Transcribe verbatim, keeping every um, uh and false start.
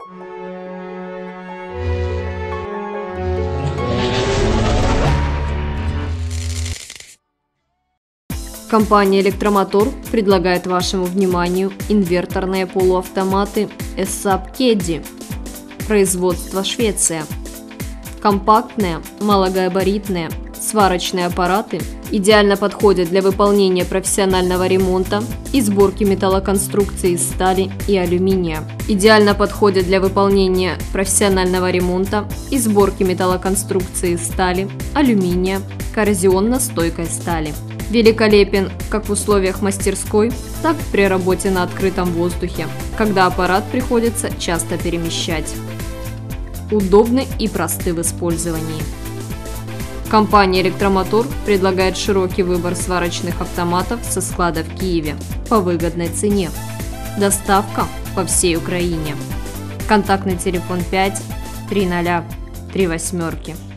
Компания «Электромотор» предлагает вашему вниманию инверторные полуавтоматы эс эй пи Caddy. Производство Швеция. Компактные, малогабаритные, сварочные аппараты идеально подходят для выполнения профессионального ремонта и сборки металлоконструкций из стали и алюминия. Идеально подходят для выполнения профессионального ремонта и сборки металлоконструкций из стали, алюминия, коррозионно-стойкой стали. Великолепен как в условиях мастерской, так и при работе на открытом воздухе, когда аппарат приходится часто перемещать. Удобны и просты в использовании. Компания «Электромотор» предлагает широкий выбор сварочных автоматов со склада в Киеве по выгодной цене. Доставка по всей Украине. Контактный телефон пять три ноль три восемь.